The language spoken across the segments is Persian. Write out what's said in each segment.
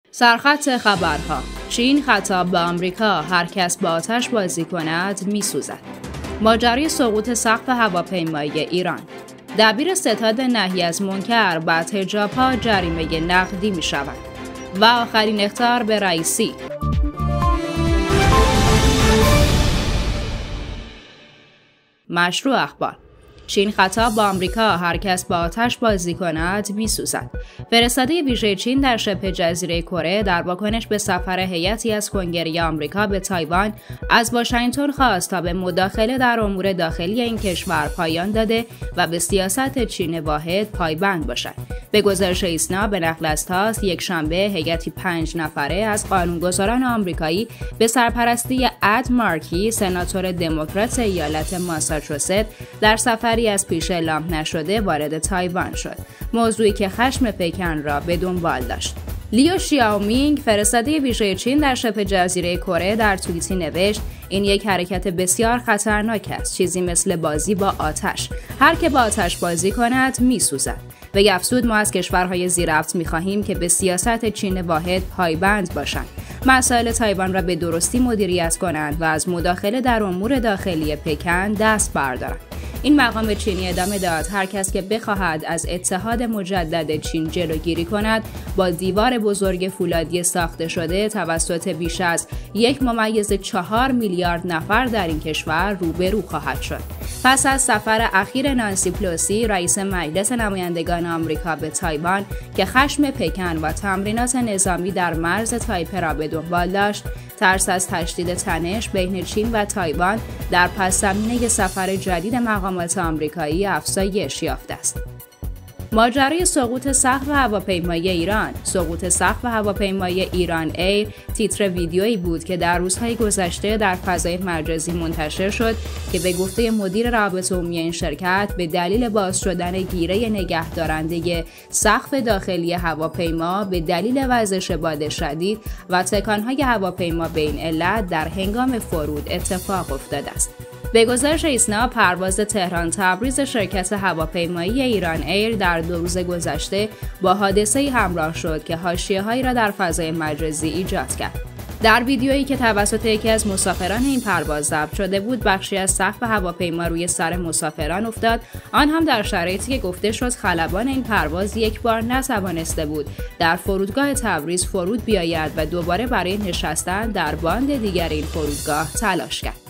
سرخط خبرها: چین خطاب به آمریکا، هر کس با آتش بازی کند میسوزد. ماجرای سقوط سقف هواپیمایی ایران. دبیر ستاد نهی از منکر بعد حجاب‌ها جریمه نقدی می شود. و آخرین اخطار به رئیسی. مشروع اخبار: چین خطاب به آمریکا، هر کس با آتش بازی کند میسوزد. فرستاده ویژه چین در شبه جزیره کره در واکنش به سفر هیئتی از کنگره آمریکا به تایوان از واشنگتن خواست تا به مداخله در امور داخلی این کشور پایان داده و به سیاست چین واحد پایبند باشد. به گزارش ایسنا به نقل از تاس، یکشنبه هیئتی 5 نفره از قانونگذاران آمریکایی به سرپرستی اد مارکی، سناتور دموکرات ایالت ماساچوست، در سفری از پیش اعلام نشده وارد تایوان شد، موضوعی که خشم پکن را به دنبال داشت. لیو شیائومینگ، فرستاده ویژه چین در شبه جزیره کره، در توییتی نوشت: این یک حرکت بسیار خطرناک است، چیزی مثل بازی با آتش. هر که با آتش بازی کند میسوزد. و افزود: ما از کشورهای زیرربط می‌خواهیم که به سیاست چین واحد پایبند باشند، مسائل تایوان را به درستی مدیریت کنند و از مداخله در امور داخلی پکن دست بردارند. این مقام چینی ادامه داد: هر کس که بخواهد از اتحاد مجدد چین جلوگیری کند، با دیوار بزرگ فولادی ساخته شده توسط بیش از 1.4 میلیارد نفر در این کشور روبرو خواهد شد. پس از سفر اخیر نانسی پلوسی، رئیس مجلس نمایندگان آمریکا به تایوان، که خشم پکن و تمرینات نظامی در مرز تایپه را به دنبال داشت، ترس از تشدید تنش بین چین و تایوان در پس‌زمینه سفر جدید مقامات آمریکایی افزایش یافته است. ماجرای سقوط سقف هواپیمایی ایران. سقوط سقف هواپیمایی ایران ایر تیتر ویدیویی بود که در روزهای گذشته در فضای مجازی منتشر شد که به گفته مدیر روابط عمومی این شرکت به دلیل باز شدن گیره نگهدارنده سقف داخلی هواپیما به دلیل وزش باد شدید و تکانهای هواپیما به این علت در هنگام فرود اتفاق افتاده است. به گزارش ایسنا، پرواز تهران تبریز شرکت هواپیمایی ایران ایر در 2 روز گذشته با حادثه‌ای همراه شد که حاشیه‌هایی را در فضای مجازی ایجاد کرد. در ویدیویی که توسط یکی از مسافران این پرواز ضبط شده بود، بخشی از سقف هواپیما روی سر مسافران افتاد، آن هم در شرایطی که گفته شد خلبان این پرواز یک بار نتوانسته بود در فرودگاه تبریز فرود بیاید و دوباره برای نشستن در باند دیگر این فرودگاه تلاش کرد.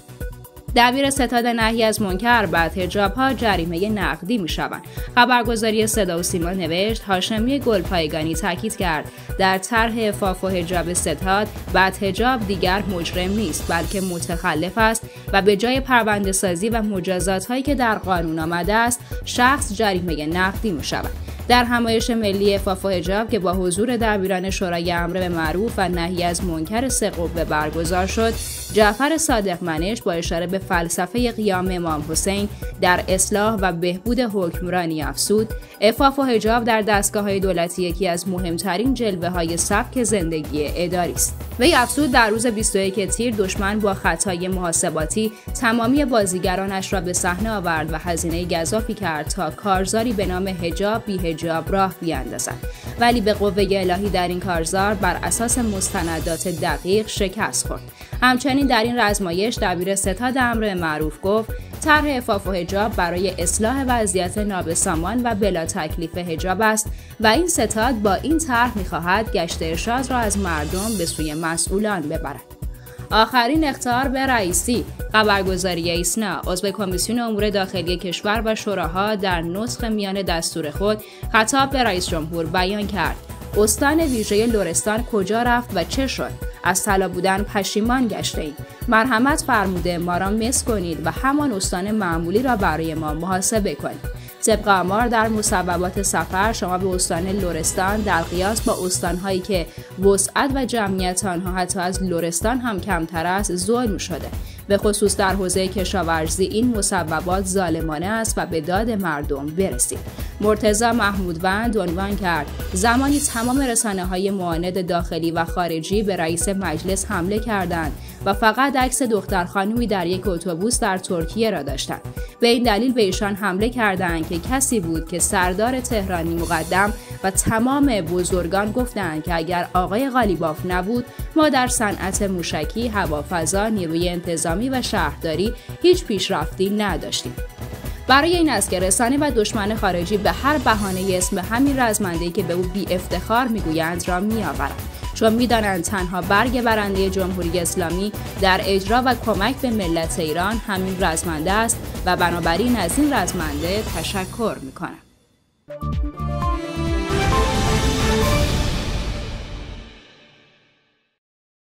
دبیر ستاد نهی از منکر بعد حجاب‌ها جریمه نقدی می‌شوند. خبرگزاری صدا و سیما نوشت: هاشمی گلپایگانی تاکید کرد در طرح عفاف و حجاب ستاد بعد حجاب دیگر مجرم نیست، بلکه متخلف است و به جای پرونده‌سازی و مجازات‌هایی که در قانون آمده است، شخص جریمه نقدی می‌شود. در همایش ملی عفاف و حجاب که با حضور دبیران شورای امر به معروف و نهی از منکر 3 قوه برگزار شد، جعفر صادق منش با اشاره به فلسفه قیام امام حسین در اصلاح و بهبود حکمرانی افزود: عفاف و حجاب در دستگاه‌های دولتی یکی از مهمترین جلوه‌های سبک زندگی اداری است. وی افزود: در روز 21 تیر دشمن با خطای محاسباتی تمامی بازیگرانش را به صحنه آورد و هزینه گزافی کرد تا کارزاری به نام حجاب بی حجاب راه بیاندازد، ولی به قوه الهی در این کارزار بر اساس مستندات دقیق شکست خورد. همچنین در این رزمایش دبیر ستاد امر معروف گفت: طرح عفاف و حجاب برای اصلاح وضعیت نابسامان و بلا تکلیف حجاب است و این ستاد با این طرح می‌خواهد گشت ارشاد را از مردم به سوی مسئولان ببرد. آخرین اخطار به رئیسی. خبرگزاری ایسنا، عضو کمیسیون امور داخلی کشور و شوراها، در نطق میان دستور خود خطاب به رئیس جمهور بیان کرد: استان ویژه لرستان کجا رفت و چه شد؟ از طلا بودن پشیمان گشته‌ایم. مرحمت فرموده ما را مس کنید و همان استان معمولی را برای ما محاسبه کنید. طبق آمار در مصوبات سفر، شما به استان لرستان در قیاس با استان‌هایی که وسعت و جمعیت آنها حتی از لرستان هم کمتر است ظلم شده. به خصوص در حوزه کشاورزی این مصوبات ظالمانه است و به داد مردم برسید. مرتضی محمودوند عنوان کرد زمانی تمام رسانه‌های معاند داخلی و خارجی به رئیس مجلس حمله کردند و فقط عکس دختر خانومی در یک اتوبوس در ترکیه را داشتند. به این دلیل به ایشان حمله کردند که کسی بود که سردار تهرانی مقدم و تمام بزرگان گفتند که اگر آقای قالیباف نبود ما در صنعت موشکی، هوافضا، نیروی انتظامی و شهرداری هیچ پیشرفتی نداشتیم. برای این است که رسانه و دشمن خارجی به هر بهانه اسم همین رزمنده‌ای که به او بی افتخار میگویند را میآورند، چون میدانند تنها برگ برنده جمهوری اسلامی در اجرا و کمک به ملت ایران همین رزمنده است و بنابراین از این رزمنده تشکر میکنم.